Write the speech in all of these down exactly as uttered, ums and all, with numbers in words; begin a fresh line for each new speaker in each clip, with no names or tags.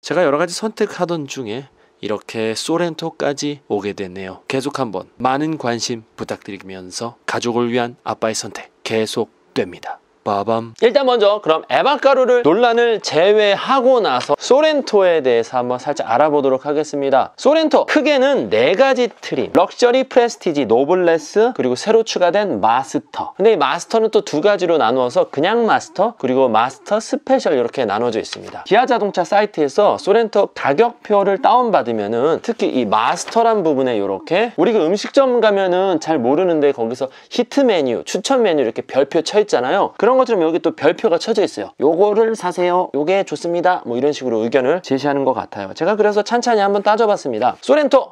제가 여러가지 선택하던 중에 이렇게 소렌토까지 오게 됐네요. 계속 한번 많은 관심 부탁드리면서 가족을 위한 아빠의 선택 계속됩니다. 빠밤. 일단 먼저 그럼 에바가루를 논란을 제외하고 나서 소렌토에 대해서 한번 살짝 알아보도록 하겠습니다. 소렌토 크게는 네 가지 트림, 럭셔리, 프레스티지, 노블레스, 그리고 새로 추가된 마스터. 근데 이 마스터는 또 두 가지로 나누어서 그냥 마스터, 그리고 마스터 스페셜 이렇게 나눠져 있습니다. 기아 자동차 사이트에서 소렌토 가격표를 다운받으면은 특히 이 마스터란 부분에 이렇게 우리 그 음식점 가면은 잘 모르는데 거기서 히트 메뉴, 추천 메뉴 이렇게 별표 쳐 있잖아요. 그런 것처럼 여기 또 별표가 쳐져 있어요. 요거를 사세요, 요게 좋습니다, 뭐 이런 식으로 의견을 제시하는 것 같아요. 제가 그래서 찬찬히 한번 따져봤습니다. 소렌토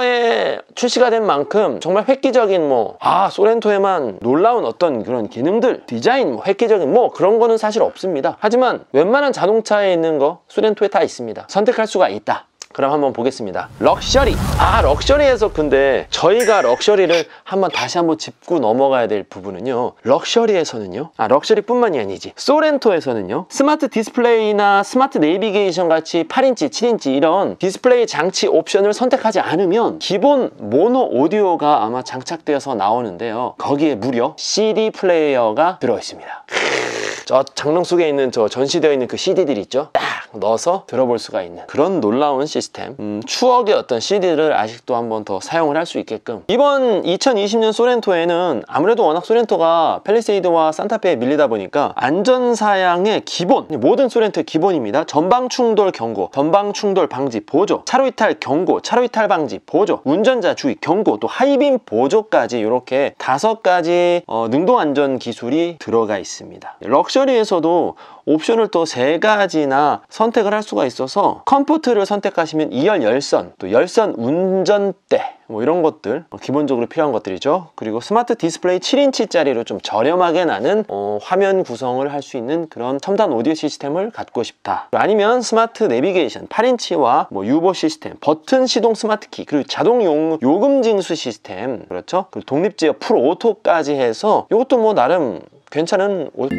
과거에 출시가 된 만큼 정말 획기적인 뭐 아 소렌토에만 놀라운 어떤 그런 기능들, 디자인, 뭐 획기적인 뭐 그런 거는 사실 없습니다. 하지만 웬만한 자동차에 있는 거 소렌토에 다 있습니다. 선택할 수가 있다. 그럼 한번 보겠습니다. 럭셔리. 아 럭셔리에서 근데 저희가 럭셔리를 한번 다시 한번 짚고 넘어가야 될 부분은요, 럭셔리에서는요, 아 럭셔리 뿐만이 아니지 소렌토에서는요, 스마트 디스플레이나 스마트 내비게이션 같이 팔 인치, 칠 인치 이런 디스플레이 장치 옵션을 선택하지 않으면 기본 모노 오디오가 아마 장착되어서 나오는데요, 거기에 무려 씨디 플레이어가 들어있습니다. 저 장롱 속에 있는 저 전시되어 있는 그 씨디들 있죠? 딱 넣어서 들어볼 수가 있는 그런 놀라운 시스템. 음, 추억의 어떤 씨디를 아직도 한번 더 사용을 할 수 있게끔. 이번 이천이십 년 소렌토에는 아무래도 워낙 소렌토가 팰리세이드와 산타페에 밀리다 보니까 안전사양의 기본, 모든 소렌토의 기본입니다. 전방 충돌 경고, 전방 충돌 방지 보조, 차로 이탈 경고, 차로 이탈 방지 보조, 운전자 주의 경고, 또 하이빔 보조까지 이렇게 다섯 가지 어, 능동 안전 기술이 들어가 있습니다. 럭셔리에서도 옵션을 또 세 가지나 선택을 할 수가 있어서 컴포트를 선택하시면 이 열 열선, 또 열선 운전대 뭐 이런 것들 기본적으로 필요한 것들이죠. 그리고 스마트 디스플레이 칠 인치짜리로 좀 저렴하게 나는 어, 화면 구성을 할 수 있는 그런 첨단 오디오 시스템을 갖고 싶다. 아니면 스마트 내비게이션 팔 인치와 뭐 유보 시스템, 버튼 시동 스마트키, 그리고 자동 용, 요금 징수 시스템, 그렇죠? 그리고 독립제어 풀 오토까지 해서 이것도 뭐 나름 괜찮은 오...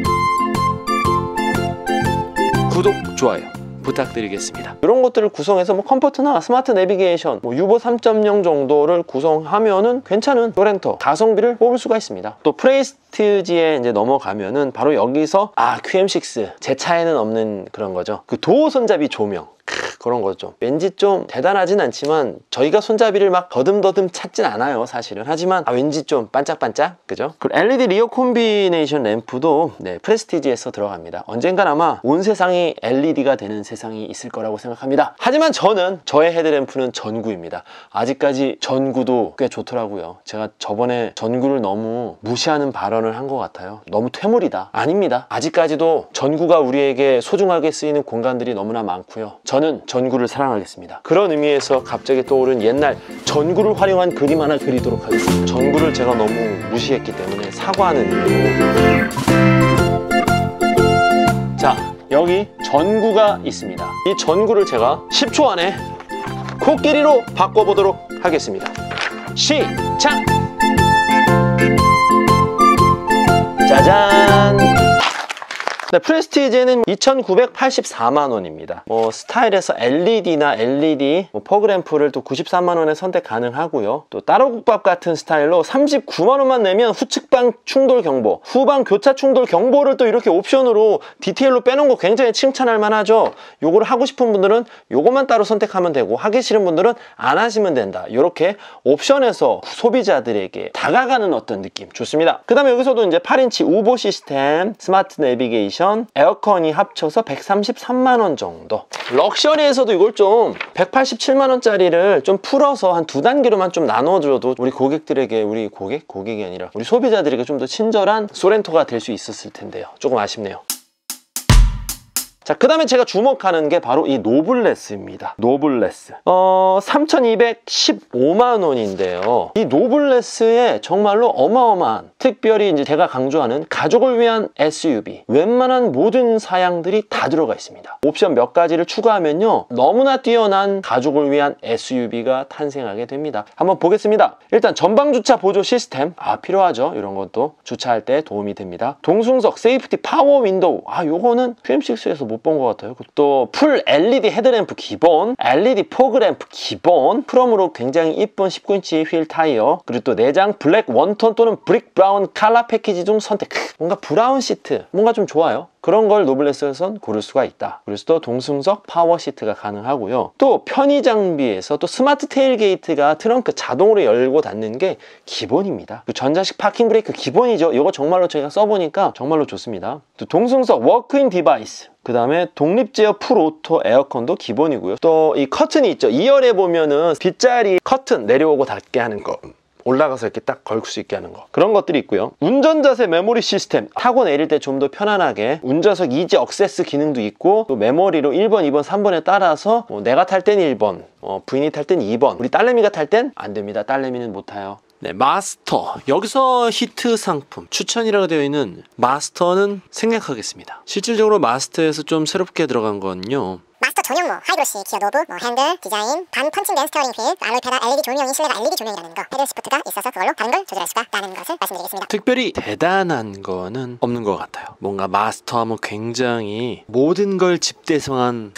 구독, 좋아요 부탁드리겠습니다. 이런 것들을 구성해서 뭐 컴포트나 스마트 내비게이션, 뭐 유보 삼 점 영 정도를 구성하면은 괜찮은 소렌토 가성비를 뽑을 수가 있습니다. 또 프레스티지에 이제 넘어가면은 바로 여기서 아 큐엠 식스 제 차에는 없는 그런 거죠. 그 도어 손잡이 조명. 그런 거죠. 왠지 좀 대단하진 않지만 저희가 손잡이를 막 더듬더듬 찾진 않아요 사실은. 하지만 아, 왠지 좀 반짝반짝, 그죠? 그리고 엘이디 리어 콤비네이션 램프도 네, 프레스티지에서 들어갑니다. 언젠간 아마 온 세상이 엘이디가 되는 세상이 있을 거라고 생각합니다. 하지만 저는 저의 헤드램프는 전구입니다. 아직까지 전구도 꽤 좋더라고요. 제가 저번에 전구를 너무 무시하는 발언을 한 것 같아요. 너무 퇴물이다. 아닙니다. 아직까지도 전구가 우리에게 소중하게 쓰이는 공간들이 너무나 많고요. 저는 전구를 사랑하겠습니다. 그런 의미에서 갑자기 떠오른 옛날 전구를 활용한 그림 하나 그리도록 하겠습니다. 전구를 제가 너무 무시했기 때문에 사과하는 의미로. 자, 여기 전구가 있습니다. 이 전구를 제가 십 초 안에 코끼리로 바꿔보도록 하겠습니다. 시작! 짜잔! 네, 프레스티지는 이천구백팔십사만 원입니다. 뭐 스타일에서 엘이디나 엘이디 뭐 퍼그램프를 또 구십삼만 원에 선택 가능하고요. 또 따로국밥 같은 스타일로 삼십구만 원만 내면 후측방 충돌 경보, 후방 교차 충돌 경보를 또 이렇게 옵션으로 디테일로 빼놓은 거 굉장히 칭찬할 만하죠. 요거를 하고 싶은 분들은 요것만 따로 선택하면 되고, 하기 싫은 분들은 안 하시면 된다. 이렇게 옵션에서 소비자들에게 다가가는 어떤 느낌 좋습니다. 그 다음에 여기서도 이제 팔 인치 우보 시스템, 스마트 내비게이션, 에어컨이 합쳐서 백삼십삼만 원 정도. 럭셔리에서도 이걸 좀 백팔십칠만 원짜리를 좀 풀어서 한 두 단계로만 좀 나눠줘도 우리 고객들에게, 우리 고객? 고객이 아니라 우리 소비자들에게 좀 더 친절한 소렌토가 될 수 있었을 텐데요. 조금 아쉽네요. 자, 그 다음에 제가 주목하는 게 바로 이 노블레스입니다. 노블레스. 어, 삼천이백십오만 원인데요. 이 노블레스에 정말로 어마어마한, 특별히 이제 제가 강조하는 가족을 위한 에스유브이. 웬만한 모든 사양들이 다 들어가 있습니다. 옵션 몇 가지를 추가하면요, 너무나 뛰어난 가족을 위한 에스유브이가 탄생하게 됩니다. 한번 보겠습니다. 일단 전방주차 보조 시스템. 아, 필요하죠. 이런 것도 주차할 때 도움이 됩니다. 동승석, 세이프티, 파워 윈도우. 아, 요거는 큐엠 식스에서 못
못 본 것 같아요. 또 풀 엘이디 헤드램프 기본, 엘이디 포그램프 기본, 프롬으로 굉장히 이쁜 십구 인치 휠 타이어, 그리고 또 내장 블랙 원톤 또는 브릭 브라운 칼라 패키지 중 선택. 뭔가 브라운 시트 뭔가 좀 좋아요. 그런 걸 노블레스에선 고를 수가 있다. 그래서 또 동승석 파워 시트가 가능하고요. 또 편의 장비에서 또 스마트 테일게이트가 트렁크 자동으로 열고 닫는 게 기본입니다. 전자식 파킹 브레이크 기본이죠. 이거 정말로 제가 써보니까 정말로 좋습니다. 또 동승석 워크인 디바이스, 그 다음에 독립제어 풀오토 에어컨도 기본이고요. 또 이 커튼이 있죠. 이 열에 보면은 뒷자리 커튼 내려오고 닫게 하는 거, 올라가서 이렇게 딱 걸 수 있게 하는 거, 그런 것들이 있고요. 운전자세 메모리 시스템, 타고 내릴 때 좀 더 편안하게 운전석 이지 억세스 기능도 있고, 또 메모리로 일 번, 이 번, 삼 번에 따라서 뭐 내가 탈 땐 일 번, 어, 부인이 탈 땐 이 번, 우리 딸내미가 탈 땐 안 됩니다. 딸내미는 못 타요.
네, 마스터. 여기서 히트 상품 추천이라고 되어 있는 마스터는 생략하겠습니다. 실질적으로 마스터에서 좀 새롭게 들어간 건요,
마스터 전용 뭐 하이드로시, 기어 노브, 뭐 핸들, 디자인, 반 펀칭된 스티어링 휠, 알로이 페달, 엘이디 조명이 실내가 엘이디 조명이라는 거, 헤드 시프트가 있어서 그걸로 다른 걸 조절할 수가 있다는 것을 말씀드리겠습니다.
특별히 대단한 거는 없는 것 같아요. 뭔가 마스터 하면 굉장히 모든 걸 집대성한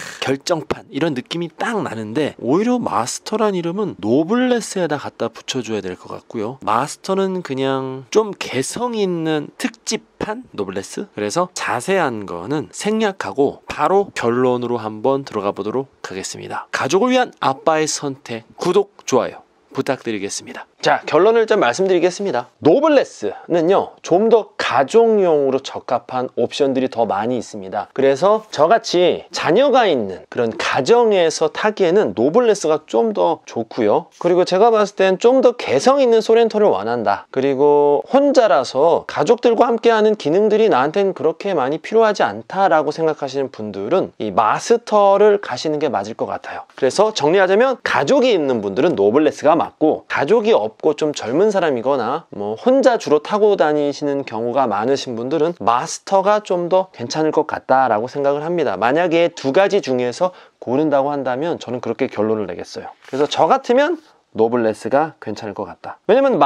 결정판 이런 느낌이 딱 나는데, 오히려 마스터란 이름은 노블레스에다 갖다 붙여줘야 될 것 같고요. 마스터는 그냥 좀 개성 있는 특집판 노블레스. 그래서 자세한 거는 생략하고 바로 결론으로 한번 들어가 보도록 하겠습니다. 가족을 위한 아빠의 선택, 구독, 좋아요 부탁드리겠습니다.
자, 결론을 좀 말씀드리겠습니다. 노블레스는요, 좀 더 가족용으로 적합한 옵션들이 더 많이 있습니다. 그래서 저같이 자녀가 있는 그런 가정에서 타기에는 노블레스가 좀 더 좋고요. 그리고 제가 봤을 땐 좀 더 개성 있는 소렌토를 원한다, 그리고 혼자라서 가족들과 함께하는 기능들이 나한테는 그렇게 많이 필요하지 않다라고 생각하시는 분들은 이 마스터를 가시는 게 맞을 것 같아요. 그래서 정리하자면, 가족이 있는 분들은 노블레스가 맞고, 가족이 없고 좀 젊은 사람이거나 뭐 혼자 주로 타고 다니시는 경우가 많으신 분들은 마스터가 좀 더 괜찮을 것 같다라고 생각을 합니다. 만약에 두 가지 중에서 고른다고 한다면 저는 그렇게 결론을 내겠어요. 그래서 저 같으면 노블레스가 괜찮을 것 같다. 왜냐면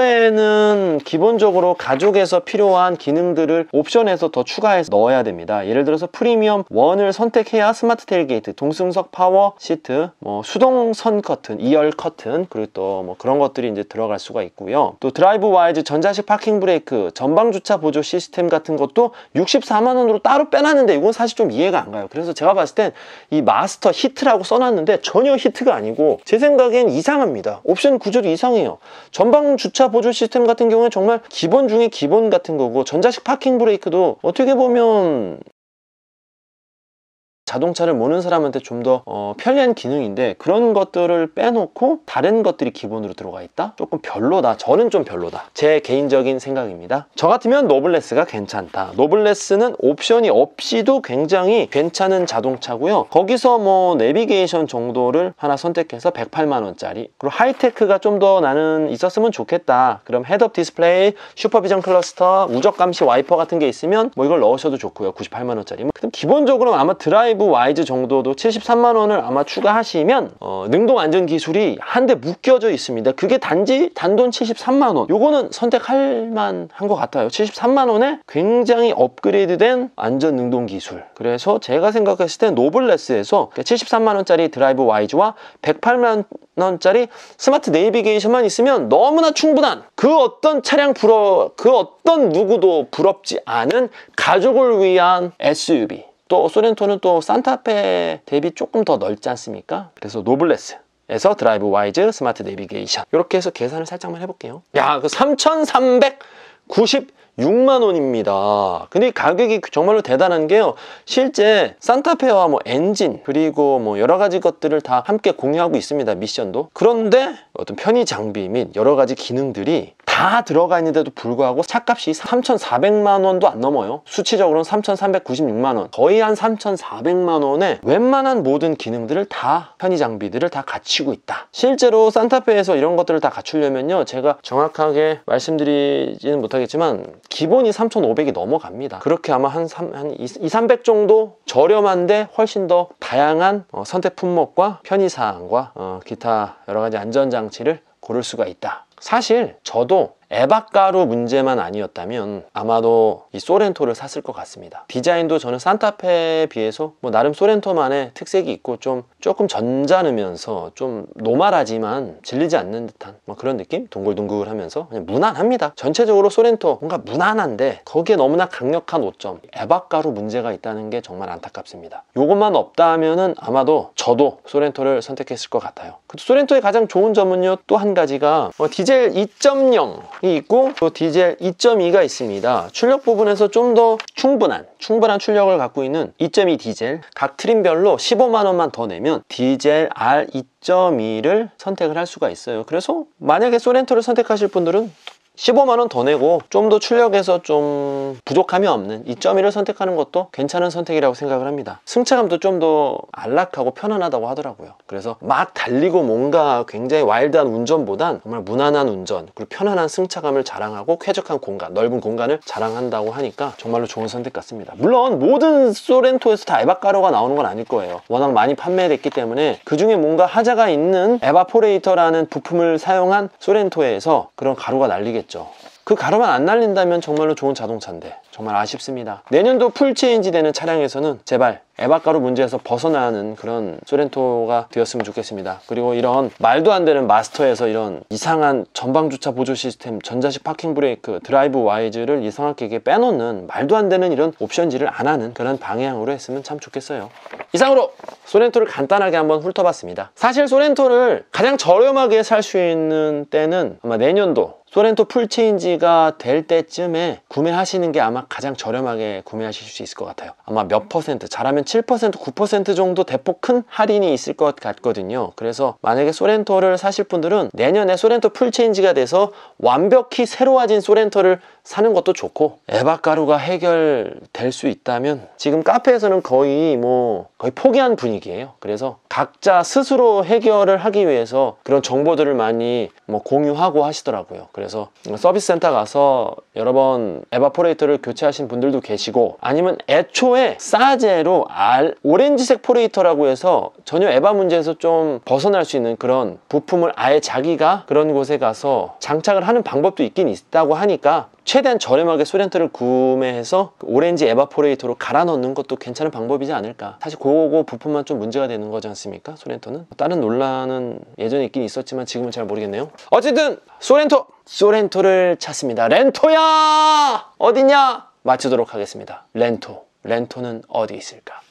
마스터에는 기본적으로 가족에서 필요한 기능들을 옵션에서 더 추가해서 넣어야 됩니다. 예를 들어서 프리미엄 일을 선택해야 스마트 테일게이트, 동승석 파워 시트, 뭐 수동 선 커튼, 이 열 커튼, 그리고 또 뭐 그런 것들이 이제 들어갈 수가 있고요. 또 드라이브 와이즈 전자식 파킹 브레이크, 전방 주차 보조 시스템 같은 것도 육십사만 원으로 따로 빼놨는데, 이건 사실 좀 이해가 안 가요. 그래서 제가 봤을 땐 이 마스터 히트라고 써놨는데 전혀 히트가 아니고 제 생각엔 이상합니다. 옵션 구조도 이상해요. 전방 주차 보조 시스템 같은 경우에 정말 기본 중에 기본 같은 거고, 전자식 파킹 브레이크도 어떻게 보면 자동차를 모르는 사람한테 좀 더 어, 편리한 기능인데, 그런 것들을 빼놓고 다른 것들이 기본으로 들어가 있다? 조금 별로다. 저는 좀 별로다. 제 개인적인 생각입니다. 저 같으면 노블레스가 괜찮다. 노블레스는 옵션이 없이도 굉장히 괜찮은 자동차고요. 거기서 뭐 내비게이션 정도를 하나 선택해서 백팔만 원짜리, 그리고 하이테크가 좀 더 나는 있었으면 좋겠다. 그럼 헤드업 디스플레이, 슈퍼비전 클러스터, 우적 감시 와이퍼 같은 게 있으면 뭐 이걸 넣으셔도 좋고요. 구십팔만 원짜리. 그럼 기본적으로 아마 드라이브 와이즈 정도도 칠십삼만 원을 아마 추가하시면 어, 능동 안전 기술이 한 대 묶여져 있습니다. 그게 단지 단돈 칠십삼만 원. 요거는 선택할 만한 것 같아요. 칠십삼만 원에 굉장히 업그레이드된 안전 능동 기술. 그래서 제가 생각했을 때 노블레스에서 칠십삼만 원짜리 드라이브 와이즈와 백팔만 원짜리 스마트 내비게이션만 있으면 너무나 충분한, 그 어떤 차량 부러 그 어떤 누구도 부럽지 않은 가족을 위한 에스유브이. 또 소렌토는 또 산타페 대비 조금 더 넓지 않습니까? 그래서 노블레스에서 드라이브 와이즈, 스마트 내비게이션, 이렇게 해서 계산을 살짝만 해볼게요. 야, 그 삼천삼백구십육만 원입니다. 근데 이 가격이 정말로 대단한 게요, 실제 산타페와 뭐 엔진, 그리고 뭐 여러 가지 것들을 다 함께 공유하고 있습니다. 미션도. 그런데 어떤 편의 장비 및 여러 가지 기능들이 다 들어가 있는데도 불구하고 차값이 삼천사백만 원도 안 넘어요. 수치적으로는 삼천삼백구십육만 원, 거의 한 삼천사백만 원에 웬만한 모든 기능들을 다, 편의 장비들을 다 갖추고 있다. 실제로 산타페에서 이런 것들을 다 갖추려면요, 제가 정확하게 말씀드리지는 못하겠지만 기본이 삼천오백이 넘어갑니다. 그렇게 아마 한, 한 이삼백 정도 저렴한데 훨씬 더 다양한 어, 선택 품목과 편의사항과 어, 기타 여러 가지 안전장치를 고를 수가 있다. 사실 저도 에바가루 문제만 아니었다면 아마도 이 소렌토를 샀을 것 같습니다. 디자인도 저는 산타페에 비해서 뭐 나름 소렌토만의 특색이 있고 좀 조금 전자르면서 좀 노멀하지만 질리지 않는 듯한 뭐 그런 느낌? 동글동글하면서 그냥 무난합니다. 전체적으로 소렌토 뭔가 무난한데 거기에 너무나 강력한 오점, 에바가루 문제가 있다는 게 정말 안타깝습니다. 요것만 없다면은 아마도 저도 소렌토를 선택했을 것 같아요. 소렌토의 가장 좋은 점은요, 또 한 가지가 어, 디젤 이 점 영이 있고 또 디젤 이 점 이가 있습니다. 출력 부분에서 좀 더 충분한 충분한 출력을 갖고 있는 이 점 이 디젤, 각 트림별로 십오만 원만 더 내면 디젤 알 이 점 이를 선택을 할 수가 있어요. 그래서 만약에 소렌토를 선택하실 분들은 십오만 원 더 내고 좀 더 출력에서 좀 부족함이 없는 이 점 일을 선택하는 것도 괜찮은 선택이라고 생각을 합니다. 승차감도 좀 더 안락하고 편안하다고 하더라고요. 그래서 막 달리고 뭔가 굉장히 와일드한 운전보단 정말 무난한 운전, 그리고 편안한 승차감을 자랑하고 쾌적한 공간, 넓은 공간을 자랑한다고 하니까 정말로 좋은 선택 같습니다. 물론 모든 소렌토에서 다 에바가루가 나오는 건 아닐 거예요. 워낙 많이 판매됐기 때문에 그 중에 뭔가 하자가 있는 에바포레이터라는 부품을 사용한 소렌토에서 그런 가루가 날리겠죠. 그 가루만 안 날린다면 정말로 좋은 자동차인데 정말 아쉽습니다. 내년도 풀체인지 되는 차량에서는 제발 에바가루 문제에서 벗어나는 그런 소렌토가 되었으면 좋겠습니다. 그리고 이런 말도 안 되는 마스터에서 이런 이상한 전방주차 보조 시스템, 전자식 파킹 브레이크, 드라이브 와이즈를 이상하게 빼놓는 말도 안 되는 이런 옵션질을 안 하는 그런 방향으로 했으면 참 좋겠어요. 이상으로 소렌토를 간단하게 한번 훑어봤습니다. 사실 소렌토를 가장 저렴하게 살 수 있는 때는 아마 내년도 소렌토 풀체인지가 될 때쯤에 구매하시는 게 아마 가장 저렴하게 구매하실 수 있을 것 같아요. 아마 몇 퍼센트, 잘하면 칠 퍼센트, 구 퍼센트 정도 대폭 큰 할인이 있을 것 같거든요. 그래서 만약에 소렌토를 사실 분들은 내년에 소렌토 풀체인지가 돼서 완벽히 새로워진 소렌토를 사는 것도 좋고, 에바가루가 해결될 수 있다면 지금 카페에서는 거의 뭐 거의 포기한 분위기예요. 그래서 각자 스스로 해결을 하기 위해서 그런 정보들을 많이 뭐 공유하고 하시더라고요. 그래서 서비스 센터 가서 여러 번 에바포레이터를 교체하신 분들도 계시고, 아니면 애초에 싸제로 알, 오렌지색 포레이터라고 해서 전혀 에바 문제에서 좀 벗어날 수 있는 그런 부품을 아예 자기가 그런 곳에 가서 장착을 하는 방법도 있긴 있다고 하니까 최대한 저렴하게 소렌토를 구매해서 오렌지 에바포레이터로 갈아 넣는 것도 괜찮은 방법이지 않을까. 사실 그거 부품만 좀 문제가 되는 거지 않습니까? 소렌토는 다른 논란은 예전에 있긴 있었지만 지금은 잘 모르겠네요. 어쨌든 소렌토! 소렌토를 찾습니다. 렌토야! 어디냐? 맞추도록 하겠습니다. 렌토. 렌토는 어디 있을까?